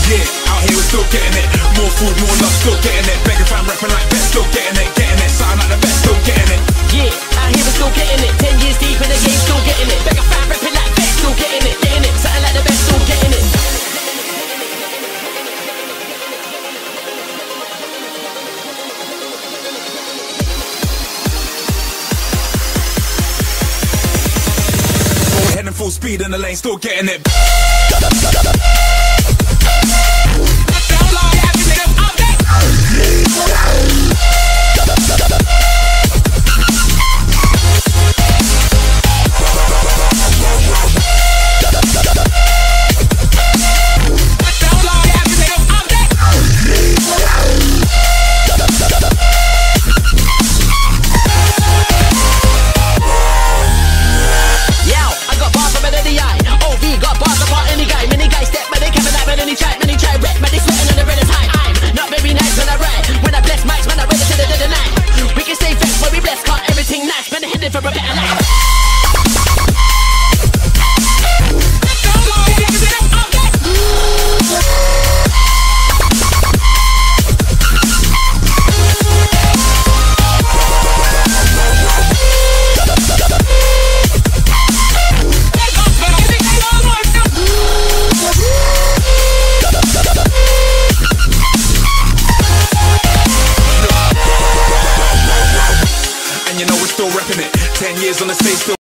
Yeah, out here we're still getting it. More food, more love, still getting it. Beggar fam rapping like best, still getting it. Getting it, sound like the best, still getting it. Yeah, out here we're still getting it. 10 years deep in the game, still getting it. Beggar fam rapping like best, still getting it. Getting it, sound like the best, still getting it. Heading full speed in the lane, still getting it. For a better life. And you know we're still repping it. 10 years on the stage, still